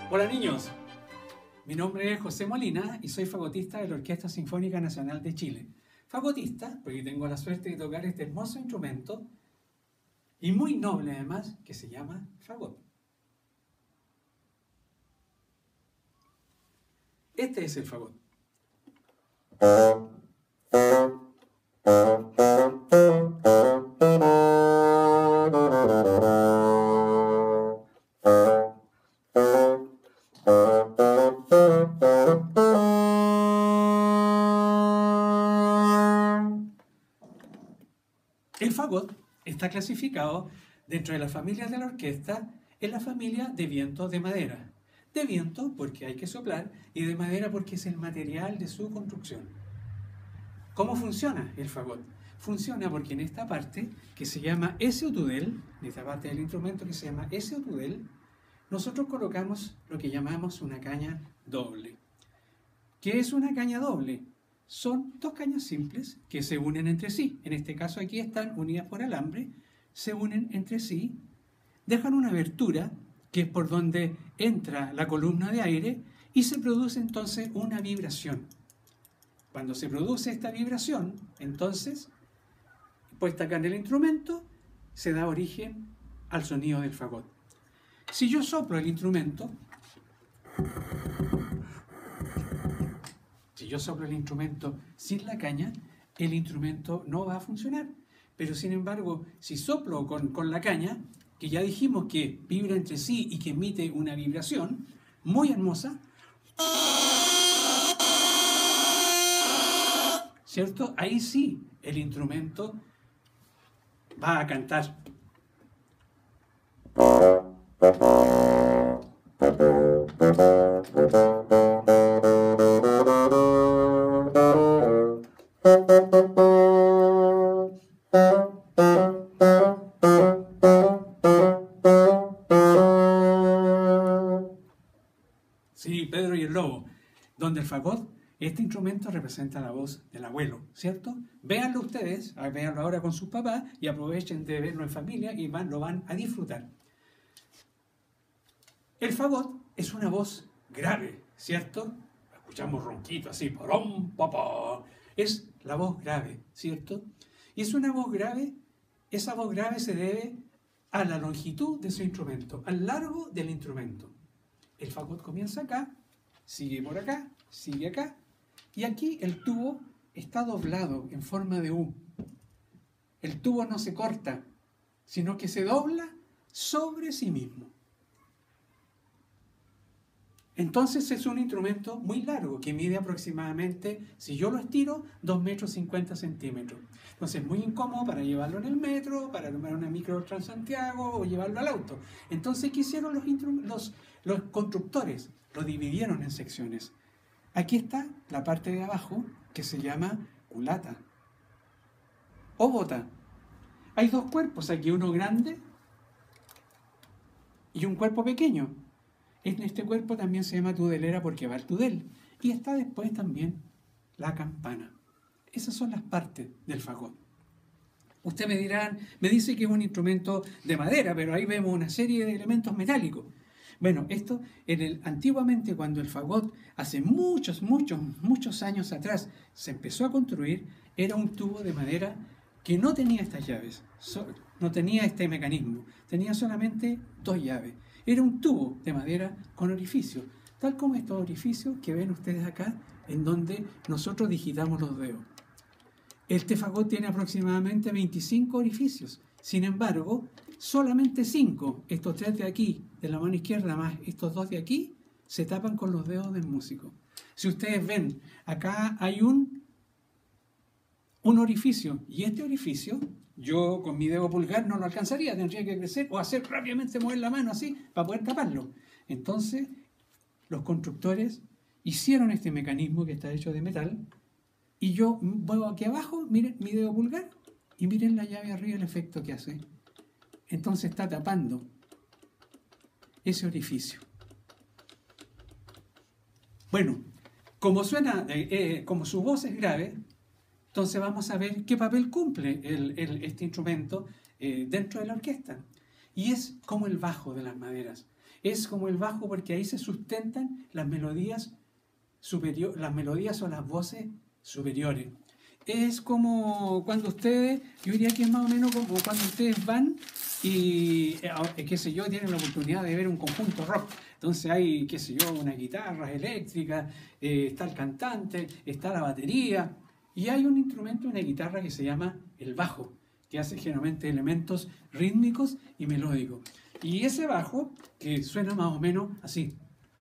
Hola niños, mi nombre es José Molina y soy fagotista de la Orquesta Sinfónica Nacional de Chile. Fagotista porque tengo la suerte de tocar este hermoso instrumento y muy noble además que se llama fagot. Este es el fagot. El fagot está clasificado dentro de las familias de la orquesta en la familia de viento de madera. De viento porque hay que soplar y de madera porque es el material de su construcción. ¿Cómo funciona el fagot? Funciona porque en esta parte que se llama S-utudel, en esta parte del instrumento que se llama S-utudel, nosotros colocamos lo que llamamos una caña doble. ¿Qué es una caña doble? Son dos cañas simples que se unen entre sí. En este caso aquí están unidas por alambre, se unen entre sí, dejan una abertura que es por donde entra la columna de aire y se produce entonces una vibración. Cuando se produce esta vibración, entonces, puesta acá en el instrumento, se da origen al sonido del fagot. Si yo soplo el instrumento, sin la caña, el instrumento no va a funcionar. Pero sin embargo, si soplo con la caña, que ya dijimos que vibra entre sí y que emite una vibración muy hermosa, ¿cierto? Ahí sí el instrumento va a cantar. Sí, Pedro y el Lobo, donde el fagot, este instrumento representa la voz del abuelo, ¿cierto? Véanlo ustedes, véanlo ahora con sus papás y aprovechen de verlo en familia y lo van a disfrutar. El fagot es una voz grave, ¿cierto? Escuchamos ronquito así, parom, papá. Es la voz grave, ¿cierto? Y es una voz grave, esa voz grave se debe a la longitud de su instrumento, al largo del instrumento. El fagot comienza acá, sigue por acá, sigue acá, y aquí el tubo está doblado en forma de U. El tubo no se corta, sino que se dobla sobre sí mismo. Entonces es un instrumento muy largo, que mide aproximadamente, si yo lo estiro, 2,50 metros. Entonces es muy incómodo para llevarlo en el metro, para tomar una micro Transantiago o llevarlo al auto. Entonces, ¿qué hicieron los constructores? Lo dividieron en secciones. Aquí está la parte de abajo que se llama culata o bota. Hay dos cuerpos aquí, uno grande y un cuerpo pequeño. En este cuerpo también se llama tudelera porque va al tudel. Y está después también la campana. Esas son las partes del fagot. Usted me dice que es un instrumento de madera, pero ahí vemos una serie de elementos metálicos. Bueno, esto antiguamente cuando el fagot, hace muchos años atrás, se empezó a construir, era un tubo de madera que no tenía estas llaves, no tenía este mecanismo, tenía solamente dos llaves. Era un tubo de madera con orificios, tal como estos orificios que ven ustedes acá, en donde nosotros digitamos los dedos. Este fagot tiene aproximadamente 25 orificios. Sin embargo, solamente 5, estos 3 de aquí, de la mano izquierda, más estos 2 de aquí, se tapan con los dedos del músico. Si ustedes ven, acá hay un orificio, y este orificio, yo con mi dedo pulgar no lo alcanzaría, tendría que crecer o hacer rápidamente mover la mano así para poder taparlo. Entonces, los constructores hicieron este mecanismo que está hecho de metal, y yo muevo aquí abajo, miren mi dedo pulgar, y miren la llave arriba, el efecto que hace. Entonces está tapando ese orificio. Bueno, como su voz es grave, entonces vamos a ver qué papel cumple este instrumento dentro de la orquesta. Y es como el bajo de las maderas. Es como el bajo porque ahí se sustentan las melodías las melodías o las voces superiores. Es como cuando ustedes, yo diría que es más o menos como cuando ustedes van y, qué sé yo, tienen la oportunidad de ver un conjunto rock. Entonces hay, qué sé yo, unas guitarras eléctricas, está el cantante, está la batería, y hay un instrumento, una guitarra que se llama el bajo, que hace generalmente elementos rítmicos y melódicos. Y ese bajo, que suena más o menos así.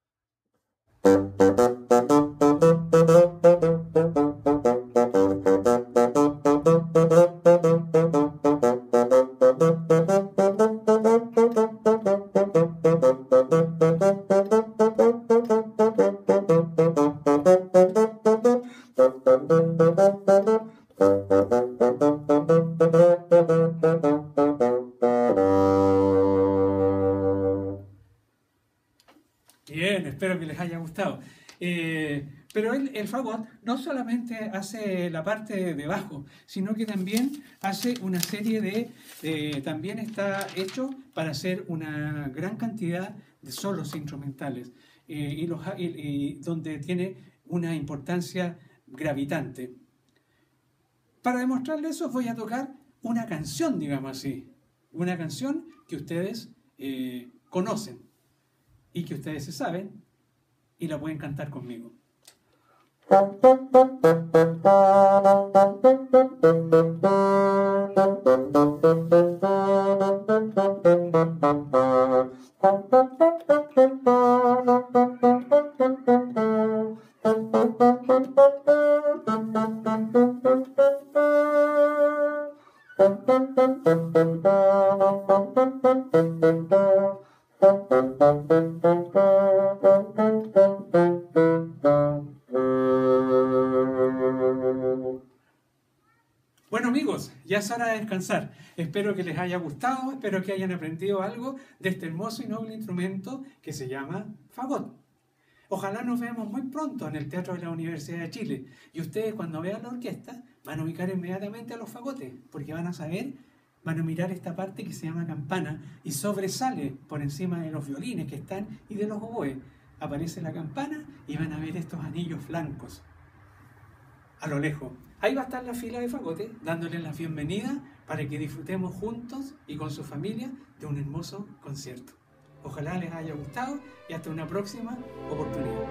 Bien, espero que les haya gustado. Pero el fagot no solamente hace la parte de bajo, sino que también hace una serie también está hecho para hacer una gran cantidad de solos instrumentales, y donde tiene una importancia gravitante. Para demostrarles eso voy a tocar una canción, digamos así, una canción que ustedes conocen y que ustedes se saben y la pueden cantar conmigo. Bueno amigos, ya es hora de descansar. Espero que les haya gustado, espero que hayan aprendido algo de este hermoso y noble instrumento que se llama fagot. Ojalá nos veamos muy pronto en el Teatro de la Universidad de Chile y ustedes cuando vean la orquesta van a ubicar inmediatamente a los fagotes porque van a saber, van a mirar esta parte que se llama campana y sobresale por encima de los violines que están y de los oboes. Aparece la campana y van a ver estos anillos blancos a lo lejos. Ahí va a estar la fila de fagotes dándoles la bienvenida para que disfrutemos juntos y con su familia de un hermoso concierto. Ojalá les haya gustado y hasta una próxima oportunidad.